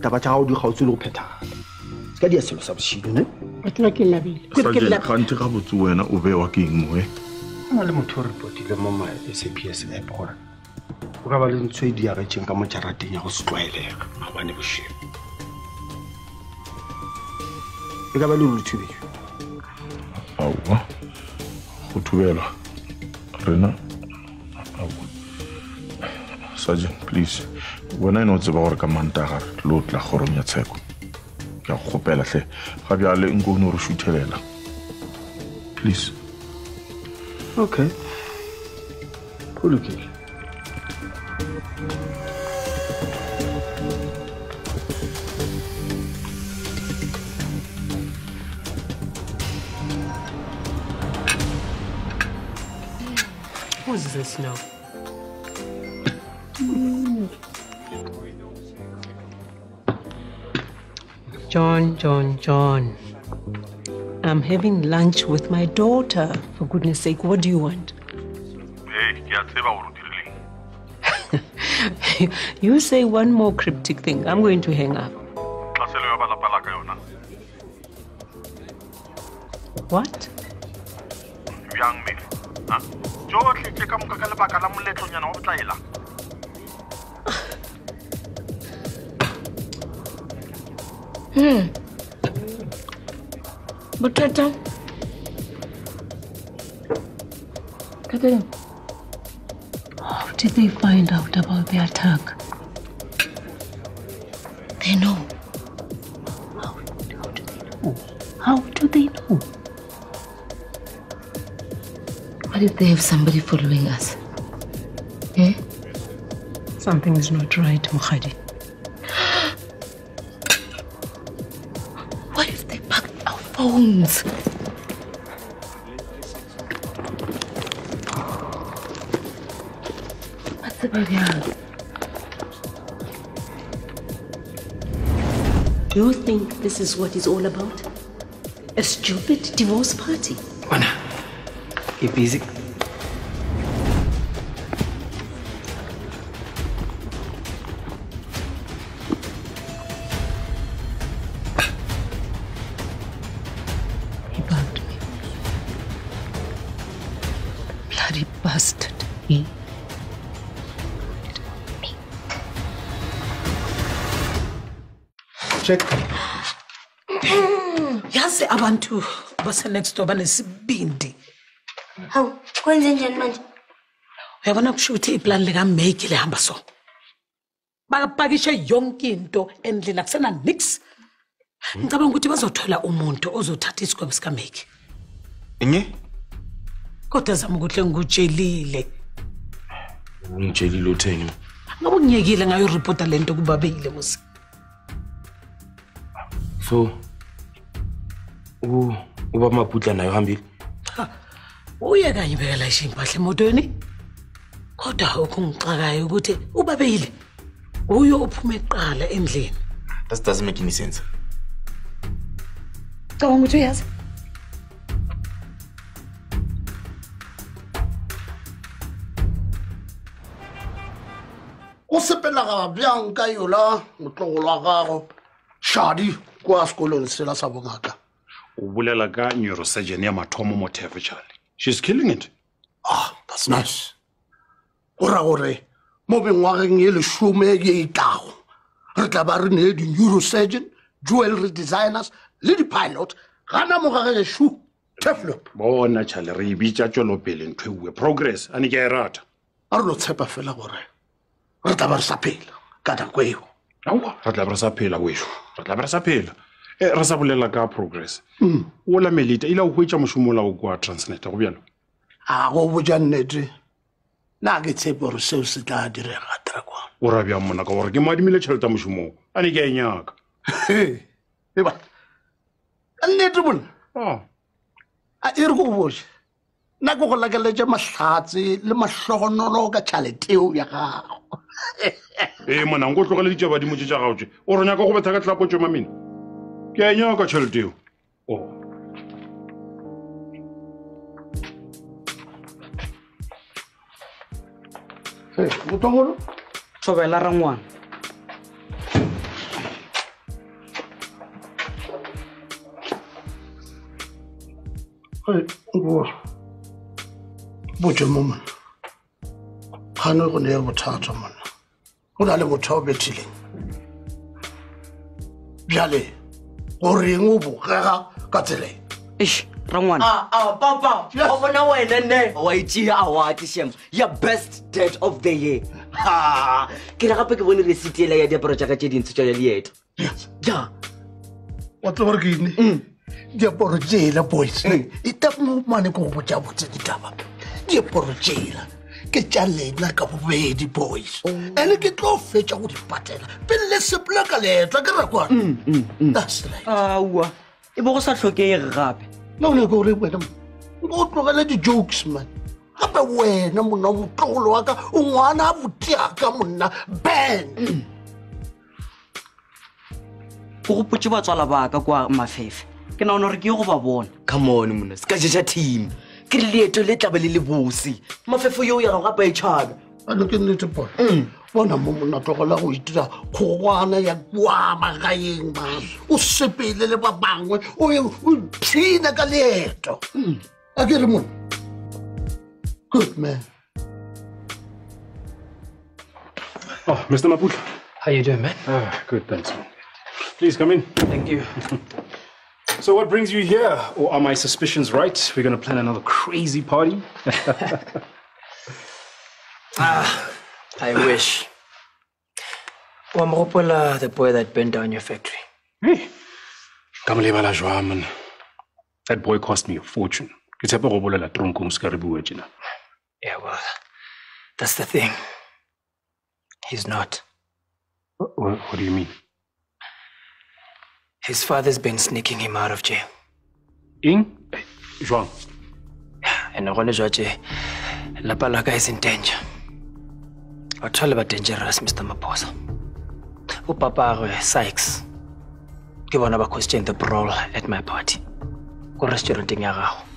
taba tsa gago di gautse le go phethagala ka dia selo sa bošhido ne a tla ke labile Sergeant kgante ga botse wena o bewa ke eng moe na le motho o repotile mo ma SAPS app gore o ka ba le ntshwe di agetseng ka mo jarateng ya go se tlwaelega maobane bošhido e ka ba le lothubedu aowa go thubelwa rena Sergeant please wena eno tseba gore ka mantaga lo tla gorong ya tsheko ke a gopela hle ga bjale nko o ne re shuthelela please okay polokile Who's this now? John. I'm having lunch with my daughter. For goodness sake, what do you want? hey ke a tseba gore o dirileng You say one more cryptic thing. I'm going to hang up. tlaselo ya balapa la ka yona What? bjang me ha jotlhe ke ka moka ka lebaka la moletlonyana wa botlaela Butata. How did they find out about the attack? They know. How do they know? How do they know? What if they have somebody following us? Something is not right, Mukhadi. What if they packed our phones? What's the baby? You think this is what it's all about? A stupid divorce party? Bona ke busy He bugged me. Bloody bastard. He check yazi abantu base next door banesibindi Hawu, kwenze njani manje? uyabona kusho ukuthi iplan lika Make lihamba so bakapakishe yonke into endlini akusena nix ngicabanga ukuthi bazothola umuntu ozothatha isigwebo sika Make Enye? kodwa zama ukuthi ngikutshelile Ngitshelile utheni? ngabe ngiyekile ngayo reporta lento kubabeyile musi So uba maputla nayo hambile. uye kanye ibekela impahla emotweni kodwa okungixakayo ukuthi ubabeyile uyo uphume eqala endlini. That doesn't make any sense. Cabanga ukuthi uyazi o sepela ga bjang ka yola motlogolo wa gago shadi kwa sekolong sela sa bongaka o bolela ka neurosurgeon ya mathomo mo Tefechale. She's killing it. That's nice o ra gore mo bengwageng ye lesome ye itlago re tla ba re ne di-neurosurgeon jewelry designers le di-pilot gana mogagešo teflop bona chale re ibitša tšwelopele ntho ewe progress a ne ke a e rata a re no tshepa fela gore re tla ba re sa phela ka nako eo aowa re tla be re sa phela wešo re tla be re sa phela re sa bolela ka progress ola melita ile o hwetša mošomo ola o kwa transnet go bjalo a go boja nnete na ke tshepe gore seo se tla direga trakwa o ra bjang mona ka gore ke madimile tšhelete mošomong a ne ke a e nyaka eba ka nnete bona a e re ko go boja nna ke go lakeletša mahlatse le mahlogonolo ka tšhaleteo ya gago ee mona nko tlogeleditša badimo tše tša gaotše o re nyaka go betha ka tlapo tšo mamene ke a e nyaka tšhelete eo motongolo thobela rangwana botse mo monna gane go ne ya bothata monna go na le motho o bethileng bjale goreng o bogega ka tsele Rangwana. Papa. O bona wena ne wa itšea award shem. Your best dad of the year. Ha. Ke ra gape ke bone receipt ela ya diaparo tša ka tše dintse tša leeto. Ja. wa tlo gore ke ine diaparo tšela boys e tapo mane ko go botša botse ditaba diaparo tšela ke tša lena ka bobedi boys ene ke tlo fetša go di patela pele sepela ka letla ke rakwana that's right aua e bo go sa tlhokege gape no le go re wena o tlogela di-jokes man gape wena monna motlogolo wa ka o ngwana a botiaka monna ben go gopotse batswala baka kwa mafefe ke naona gore ke ye go ba bona come on monna se ka jeja team ke re leeto le tlabe le le bose mafefo yeo ya gago gape e tšhabe ano ke nnete bona bona mo monna tlogela go itira kgogwana ya kwa magaeng ba o sepele le ba bangwe o ipshina ka leeto a ke re monna good man. Oh, Mr. Maputla. How you doing, man? Good, thanks, man. Please come in. Thank you. So what brings you here? Or are my suspicions right? We're going to plan another crazy party? I wish. Wamropola, the boy that burned down your factory. Hey, Kamalebala Joaman. That boy cost me a fortune. Yeah, well, that's the thing. He's not. What do you mean? His father's been sneaking him out of jail. In? Joan. And Lapalaka is in danger. I'll tell you about dangerous, Mr. Maposa. Papa Sykes. Give one of a question the brawl at my party. Go restaurant in Yarao.